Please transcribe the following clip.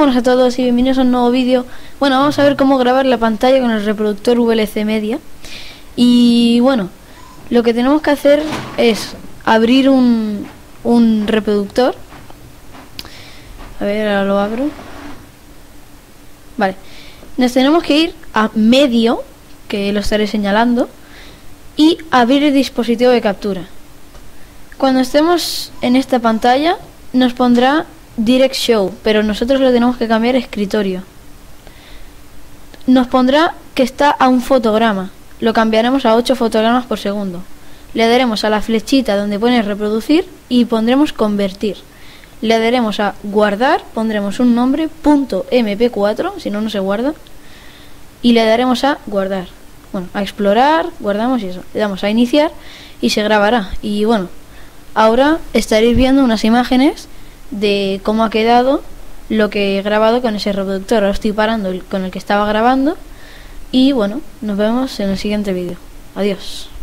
Buenas a todos y bienvenidos a un nuevo vídeo. Bueno, vamos a ver cómo grabar la pantalla con el reproductor VLC Media. Y bueno, lo que tenemos que hacer es abrir un reproductor. A ver, ahora lo abro. Vale, nos tenemos que ir a medio, que lo estaré señalando, y abrir el dispositivo de captura. Cuando estemos en esta pantalla nos pondrá Direct Show, pero nosotros lo tenemos que cambiar a escritorio. Nos pondrá que está a un fotograma, lo cambiaremos a 8 fotogramas por segundo. Le daremos a la flechita donde pone reproducir y pondremos convertir. Le daremos a guardar, pondremos un nombre .mp4, si no, no se guarda. Y le daremos a guardar. Bueno, a explorar, guardamos y eso. Le damos a iniciar y se grabará. Y bueno, ahora estaréis viendo unas imágenes de cómo ha quedado lo que he grabado con ese reproductor. Ahora estoy parando con el que estaba grabando. Y bueno, nos vemos en el siguiente vídeo. Adiós.